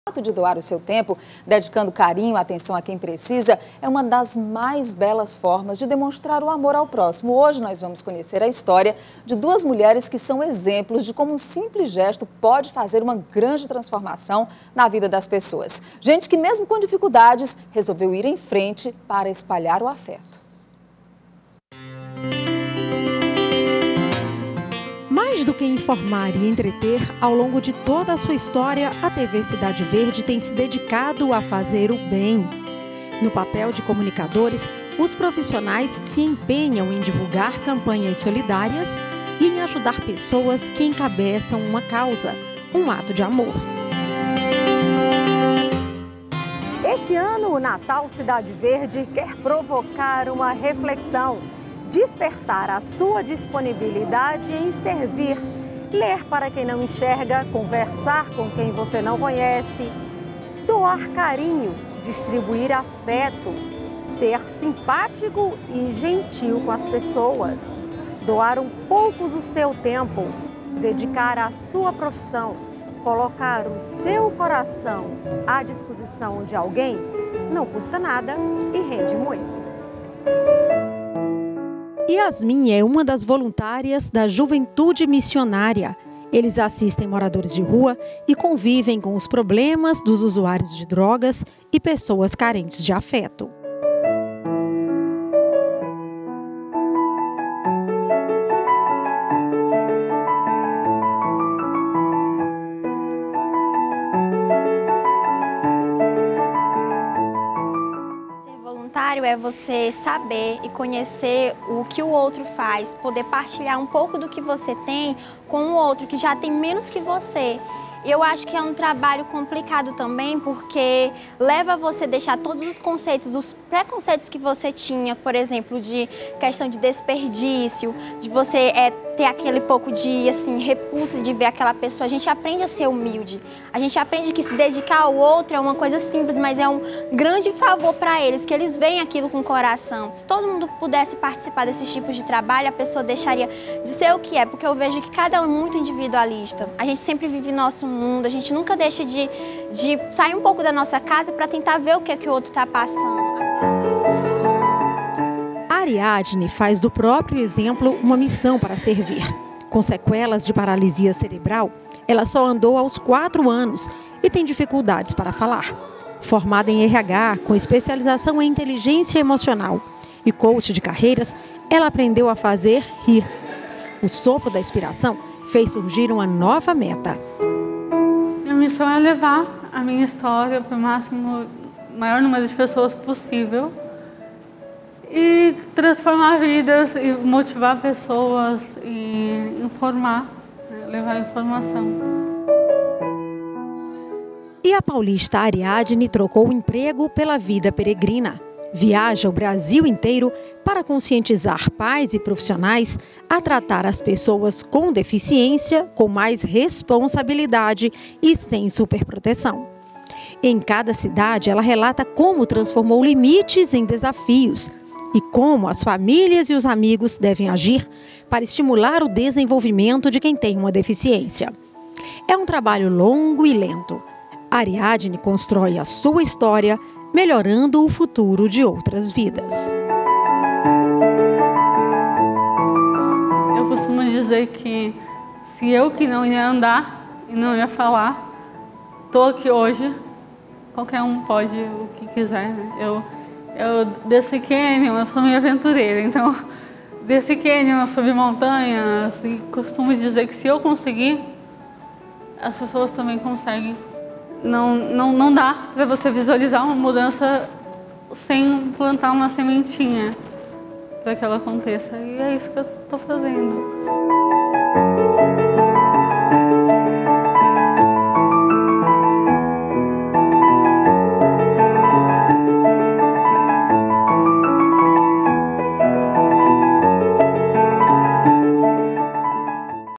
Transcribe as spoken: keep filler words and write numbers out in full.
De doar o seu tempo, dedicando carinho, atenção a quem precisa, é uma das mais belas formas de demonstrar o amor ao próximo. Hoje nós vamos conhecer a história de duas mulheres que são exemplos de como um simples gesto pode fazer uma grande transformação na vida das pessoas. Gente que mesmo com dificuldades, resolveu ir em frente para espalhar o afeto. Mais do que informar e entreter, ao longo de toda a sua história, a T V Cidade Verde tem se dedicado a fazer o bem. No papel de comunicadores, os profissionais se empenham em divulgar campanhas solidárias e em ajudar pessoas que encabeçam uma causa, um ato de amor. Esse ano, o Natal Cidade Verde quer provocar uma reflexão, despertar a sua disponibilidade em servir, ler para quem não enxerga, conversar com quem você não conhece, doar carinho, distribuir afeto, ser simpático e gentil com as pessoas, doar um pouco do seu tempo, dedicar a sua profissão, colocar o seu coração à disposição de alguém, não custa nada e rende muito. Yasmin é uma das voluntárias da Juventude Missionária. Eles assistem moradores de rua e convivem com os problemas dos usuários de drogas e pessoas carentes de afeto. É você saber e conhecer o que o outro faz, poder partilhar um pouco do que você tem com o outro que já tem menos que você. Eu acho que é um trabalho complicado também, porque leva você a deixar todos os conceitos, os preconceitos que você tinha, por exemplo, de questão de desperdício, de você é, ter aquele pouco de assim, repulso de ver aquela pessoa. A gente aprende a ser humilde, a gente aprende que se dedicar ao outro é uma coisa simples, mas é um grande favor para eles, que eles veem aquilo com o coração. Se todo mundo pudesse participar desses tipos de trabalho, a pessoa deixaria de ser o que é, porque eu vejo que cada um é muito individualista. A gente sempre vive nosso mundo, a gente nunca deixa de, de sair um pouco da nossa casa para tentar ver o que, é que o outro está passando. A Ariadne faz do próprio exemplo uma missão para servir. Com sequelas de paralisia cerebral, ela só andou aos quatro anos e tem dificuldades para falar. Formada em R H, com especialização em inteligência emocional e coach de carreiras, ela aprendeu a fazer rir. O sopro da inspiração fez surgir uma nova meta. Minha missão é levar a minha história para o máximo, maior número de pessoas possível e transformar vidas e motivar pessoas e informar, né, levar informação. E a paulista Ariadne trocou o emprego pela vida peregrina. Viaja o Brasil inteiro para conscientizar pais e profissionais a tratar as pessoas com deficiência com mais responsabilidade e sem superproteção. Em cada cidade, ela relata como transformou limites em desafios e como as famílias e os amigos devem agir para estimular o desenvolvimento de quem tem uma deficiência. É um trabalho longo e lento. Ariadne constrói a sua história, melhorando o futuro de outras vidas. Eu costumo dizer que se eu que não ia andar e não ia falar, estou aqui hoje, qualquer um pode o que quiser, né? Eu, eu desci cânion, eu sou meio aventureira, então desci cânion, subi montanhas e costumo dizer que se eu conseguir, as pessoas também conseguem. Não, não, não dá para você visualizar uma mudança sem plantar uma sementinha para que ela aconteça. E é isso que eu estou fazendo.